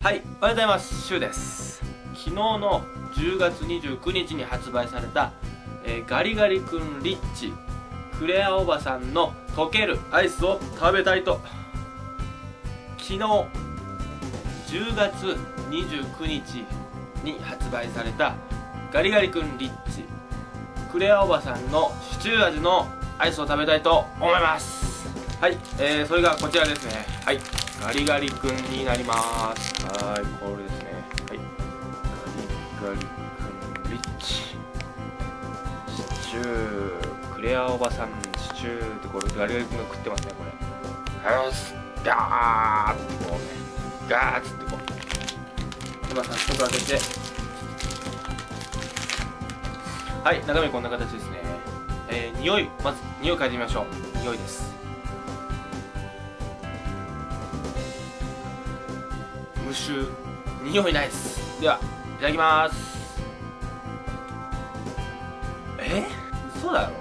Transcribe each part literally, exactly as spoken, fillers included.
はい、おはようございます。シュウです。昨日のじゅうがつにじゅうくにちに発売された、えー、ガリガリ君リッチクレアおばさんの溶けるアイスを食べたいと。昨日じゅうがつにじゅうくにちに発売されたガリガリ君リッチクレアおばさんのシチュー味のアイスを食べたいと思います。はい、えー、それがこちらですね。はい、ガリガリ君になります。はい、これですね。はい、ガリガリ君リッチシチュークレアおばさんシチューってこれガリガリ君が食ってますね。これよしガーってこうねガーッつってこう今早速開けて、はい、中身こんな形ですね。えー、匂いまず匂い嗅いでみましょう。匂いです。無臭、匂いないです。ではいただきます。え嘘だろ。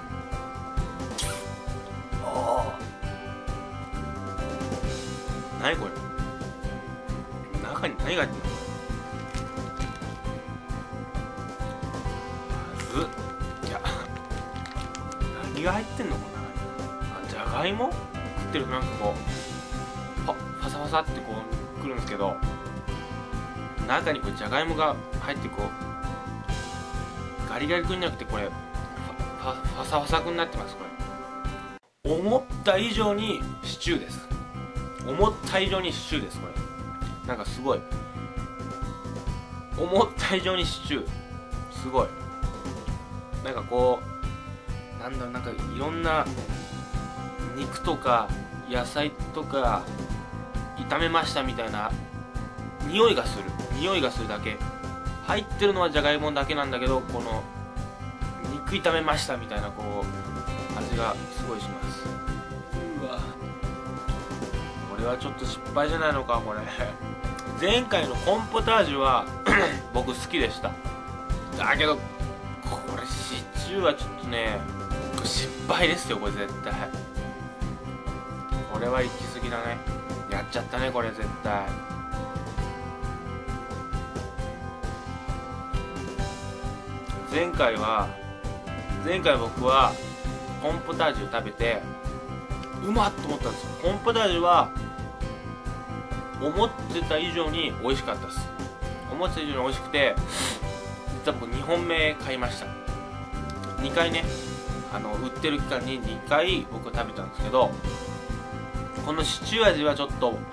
おお何これ、中に何が入ってんの。まずいや何が入ってんの。この中にじゃがいも食ってるとなんかこうパパサパサってこうくるんですけど、中にこれじゃがいもが入ってこうガリガリ君じゃなくてこれファファサファサ君になってます。これ思った以上にシチューです。思った以上にシチューです。これなんかすごい思った以上にシチューすごいなんかこうなんだろう、なんかいろんな肉とか野菜とか炒めましたみたいな匂いがする匂いがするだけ。入ってるのはじゃがいもだけなんだけど、この肉炒めましたみたいなこう味がすごいします。うわこれはちょっと失敗じゃないのか。これ前回のコーンポタージュは僕好きでした。だけどこれシチューはちょっとね失敗ですよ。これ絶対これは行き過ぎだね。やっちゃったねこれ絶対。前回は前回僕はコーンポタージュ食べてうまっと思ったんですよ。コーンポタージュは思ってた以上に美味しかったです。思ってた以上に美味しくて、実は僕にほんめ買いました。にかいね、あの売ってる期間ににかい僕食べたんですけど、このシチュー味はちょっとも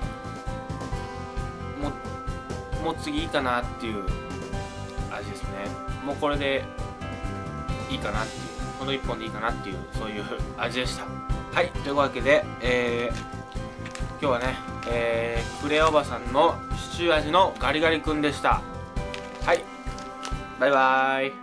うもう次いいかなっていう味ですね。もうこれでいいかなっていう、このいっぽんでいいかなっていう、そういう味でした。はい、というわけで、えー、今日はね、えー、クレアおばさんのシチュー味のガリガリ君でした。はい、バイバーイ。